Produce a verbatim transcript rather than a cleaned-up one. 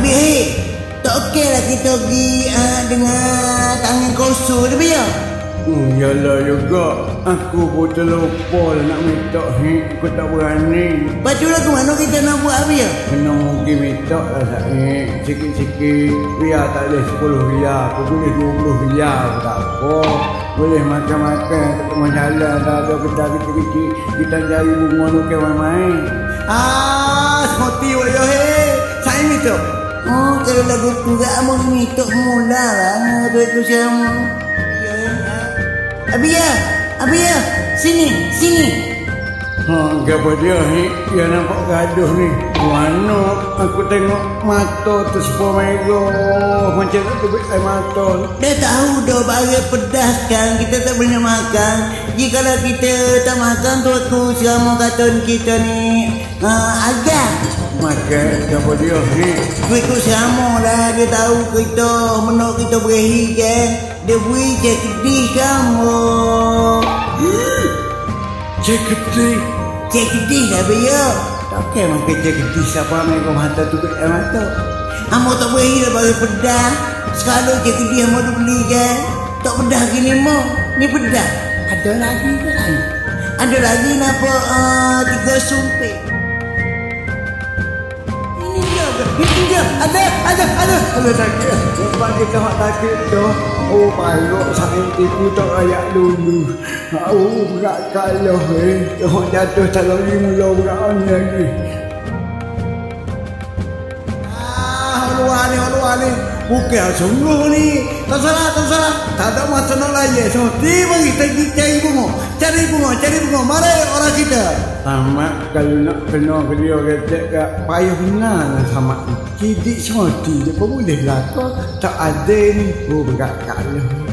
Habis eh, tak okey lah kita pergi uh, dengan tangan kosong tu ya. Hmm, yalah juga. Aku pun terlupa lah nak minta ni. Aku tak berani. Lepas tu lah ke mana kita nak buat apa ya? Kena mungkin minta lah Syed. Sikit-sikit. Biar tak boleh sepuluh biar. Aku boleh dua puluh biar. Tak apa. Boleh makan-makan. Tak tengah jalan. Tak ada kedai kecil-kecil. Kita cari bunga nukai main-main. Ah, seperti wajah eh. Saya minta. Oh, kalau lagu tu tak mau minta mula lah. Tu itu sama. Abi ya, Abi ya, sini, sini. Ha, apa dia ni? Dia nampak gaduh ni. Mana aku tengok mata tu sepuluh mega. Macam tak tebik air mata. Dia tahu dah barang pedas kan. Kita tak boleh makan. Jika kalau kita tak makan tu aku selama kata kita ni uh, agak. Makan apa dia ni? Dia ikut sama lah. Dia tahu kita menok kita berahi kan. Dia beri cek kedih kamu. Cek kedih? Cek kedih lah biar. Tak kira makan cek kedih siapa mereka mata tu ke air mata. Amo tak beri lah bagi pedas. Sekarang cek kedih amo tu beli kan. Tak pedas gini mo. Ni pedas. Ada lagi kan? Ada lagi napa uh, tiga sumpit. Ini dia, ada, ada, ada. Ada sakit. Lepas kita nak sakit tu. Oh, parok sakit tipu tak rayak dulu. Oh, berat kalah eh. Tengok jatuh salah ni mula berat ni lagi. Ah, luar ni, luar ni. Bukan sungguh ni. Tak salah, tak salah. Tak ada masa nak layan. So, dia bagi kita cari bunga. Cari bunga, cari bunga. Mari orang kita. Sama kalau nak kena ke dia kata kat payah benar lah sama. Cidik semua dia pun boleh lah. Tak ada ni. Oh, berat kalah.